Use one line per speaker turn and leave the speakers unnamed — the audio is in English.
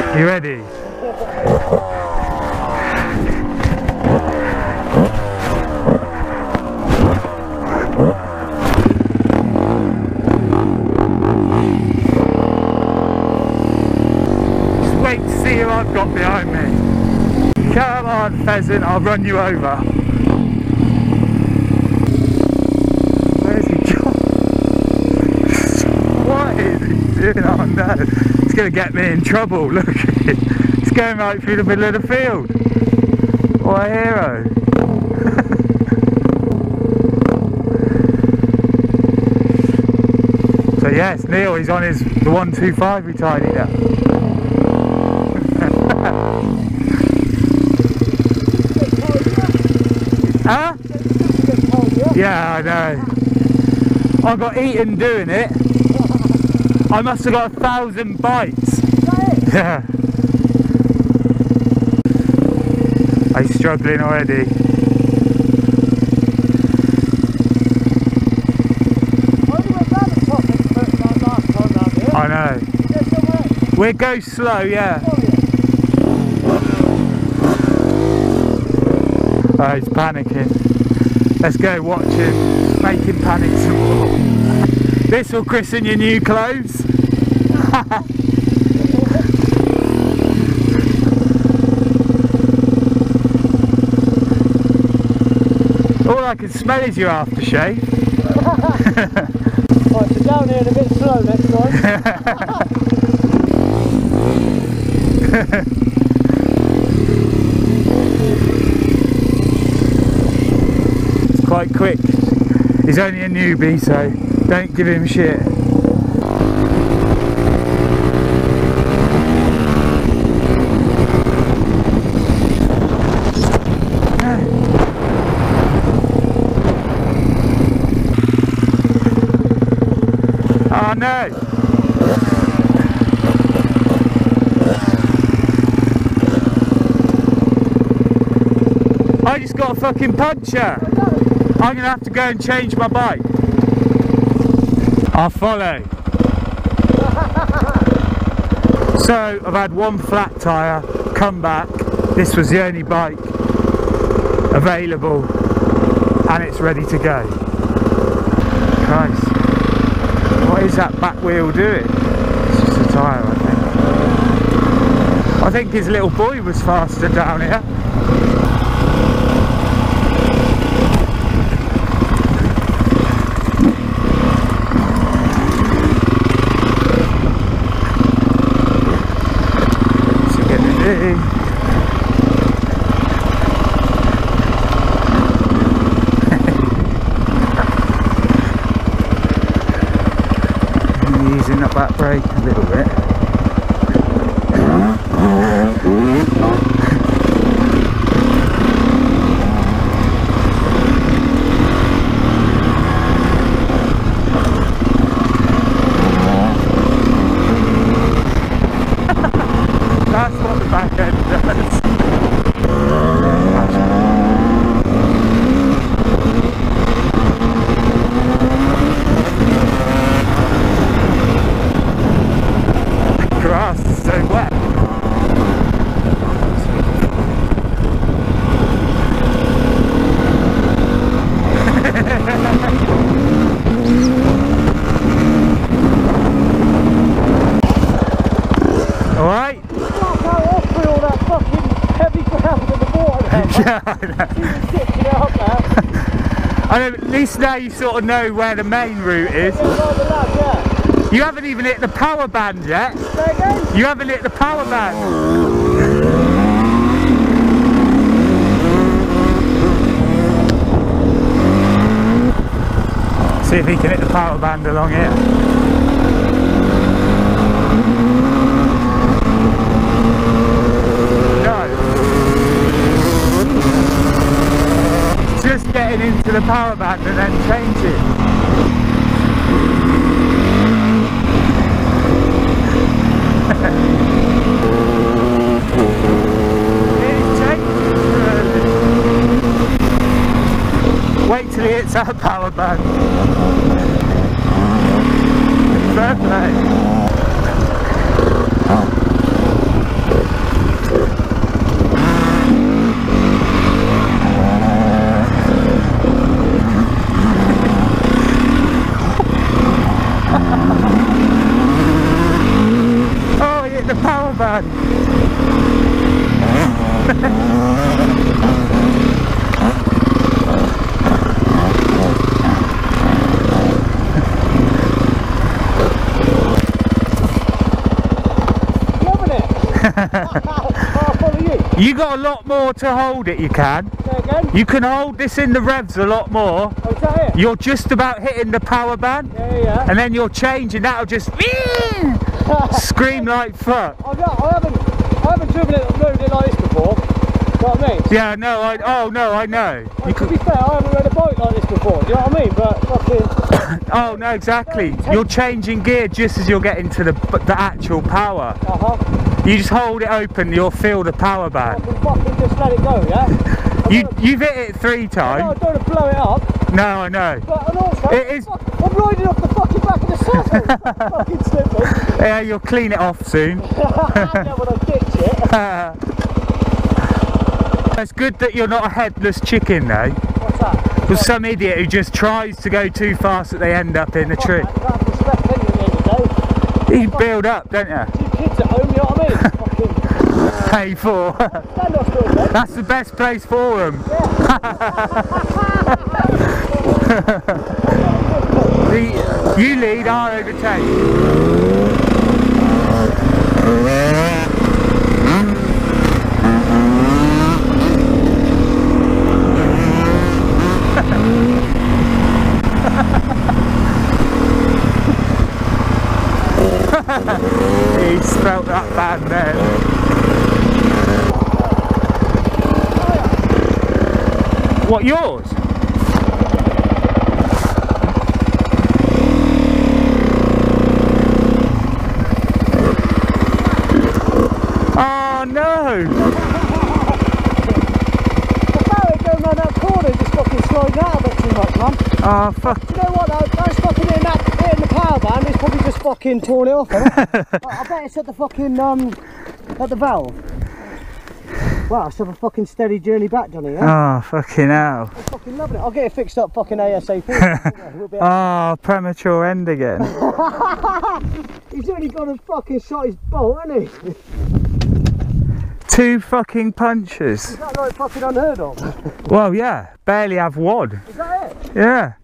You ready? Just wait to see who I've got behind me. Come on, pheasant, I'll run you over. Where's he gone? What is he doing? Oh no, it's going to get me in trouble. Look at it. It's going right through the middle of the field. What a hero. So yes, Neil, he's on the 125 we tidied up. Huh? Yeah, I know. I got eaten doing it. I must have got 1,000 bites. Yeah. I'm struggling already. I know. We'll go slow, yeah. Oh, he's panicking. Let's go watch him. Make him panic some more. This will christen your new clothes. All I can smell is your aftershave.
Right, so down here and a bit slow next time.
It's quite quick. He's only a newbie, so don't give him shit. Oh no! I just got a fucking puncture! I'm gonna have to go and change my bike. I'll follow. So I've had one flat tyre, come back, this was the only bike available and it's ready to go. Christ. What is that back wheel doing? It's just a tyre, I think. I think his little boy was faster down here. So get it in. Easing up that brake a little bit. That's what the back end does. Grass is so wet. Alright?
All that fucking heavy ground in the water there,
Yeah, I know.
Stitching it up there.
I know, at least now you sort of know where the main route is. You haven't even hit the power band yet.
Say again?
You haven't hit the power band. See if he can hit the power band along here. No. Just getting into the power band and then changing. Wait till he hits that power band. Fair play. power band.
Loving it. I'll follow you.
You got a lot more to hold it, you can.
Say again?
You can hold this in the revs a lot more.
Oh, is that it?
You're just about hitting the power band.
Yeah.
And then you're changing, that'll just scream like fuck.
I haven't driven it loaded like this before. You know what I mean?
Yeah, no, I know.
Well, to be fair, I haven't rode a bike like this before. Do you know what I mean? But fucking.
Oh no, exactly. You're changing gear just as you're getting to the actual power. You just hold it open, you'll feel the power
I
band.
can fucking just let it go, yeah?
You've hit it 3
I
times.
don't want to blow it up.
No, I know.
But and also,
It is.
I'm riding off the fucking back of the saddle. Fucking slipping.
Yeah, you'll clean it off soon.
Yeah, when I ditch it.
It's good that you're not a headless chicken though.
What's that?
There's some idiot who just tries to go too fast that they end up in a tree.
That's respect, ain't you, at the end of the day?
You build up, don't you?
2 kids at home, you know what I mean? Fucking.
Pay for.
Stand off good, mate.
That's the best place for them. You lead, I overtake. He spelt that bad then. What, yours? Oh no!
The barrier going round that corner just fucking sliding out a bit too much, man.
Oh fuck.
Do you know what though? That's fucking hitting the power band, it's probably just fucking torn it off, hasn't it? I bet it's at the fucking, at the valve. Wow, it's a fucking steady journey back, Johnny, yeah?
Oh fucking hell.
I'm fucking loving it. I'll get it fixed up fucking ASAP. We'll be
Oh, premature end again.
He's only got a fucking shot his bolt, hasn't he?
2 fucking punches.
Is that like fucking unheard of?
Well, yeah, barely have 1.
Is that it?
Yeah.